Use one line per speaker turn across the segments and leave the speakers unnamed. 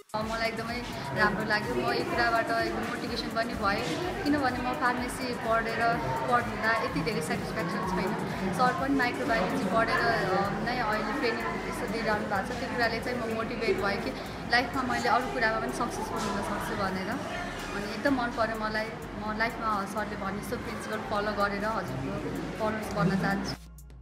मलाई एकदमै राम्रो लाग्यो। म यो कुराबाट एकदम मोटिभेसन पनि भएँ किनभने म फार्मेसी पढ्दा यति धेरै सेटिस्फ्याक्सन छैन। सर पनि माइक्रोबायोलोजी पढेर नै अहिले ट्रेनिङ यस्तो दिइरहनु भएको छ। त्यो कुराले चाहिँ म मोटिभेट भएँ कि लाइफमा मैले अरू कुरामा पनि सक्सेसफुल हुन सक्छु भनेर। अनि एकदम मन पर्यो मलाई। म लाइफमा सरले भने जस्तो प्रिन्सिपल फलो गरेर हजुरको फलोवर्स बन्न चाहन्छु।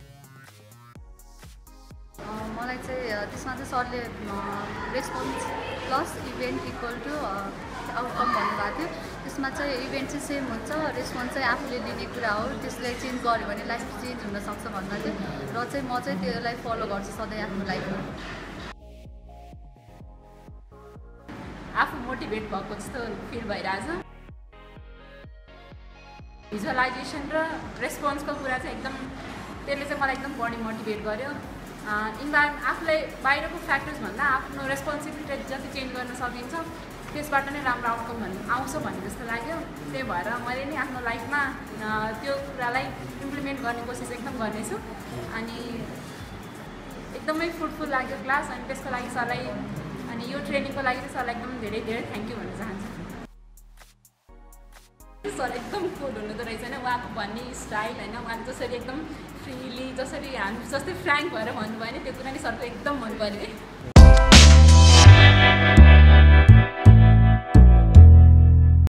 मलाई चाहिँ त्यसमा चाहिँ सरले response plus event equal to outcome भन्नुभएको थियो। त्यसमा चाहिँ इभेन्ट चाहिँ सेम हुन्छ, रेस्पोन्स चाहिँ आफूले लिने कुरा हो, त्यसलाई चेन्ज गर्यो भने लाइफ चेन्ज हुनसक्छ भन्नु थियो। र चाहिँ म चाहिँ त्यसलाई फलो गर्छु सधैँ आफ्नो लाइफमा।
आफू मोटिभेट भएको जस्तो फिल भइरहेछ। भिजुअलाइजेसन र रेस्पोन्सको कुरा चाहिँ एकदम त्यसले चाहिँ मलाई एकदम बढी मोटिभेट गर्यो। इन्भाइरोमेन्ट आफूलाई बाहिरको फ्याक्टर्स भन्दा आफ्नो रेस्पोन्सिबिलिटी जति चेन्ज गर्न सकिन्छ त्यसबाट नै राम्रो आउटकम आउँछ भन्ने जस्तो लाग्यो। त्यही भएर मैले नि आफ्नो लाइफमा त्यो कुरालाई इम्प्लिमेन्ट गर्ने कोसिस एकदम गर्नेछु। अनि एकदमै फ्रुटफुल लाग्यो क्लास। अनि त्यसको लागि सरलाई अनि यो ट्रेनिङको लागि चाहिँ सरलाई एकदम धेरै धेरै थ्याङ्क यू भन्न चाहन्छु। सर एकदम कुल हुनुहुँदो रहेछ होइन, उहाँको भन्ने स्टाइल होइन, उहाँले जसरी एकदम फ्रिली जसरी हामी जस्तै फ्र्याङ्क भएर भन्नुभयो नि त्यो कुरा नि सरको एकदम मन पऱ्यो है।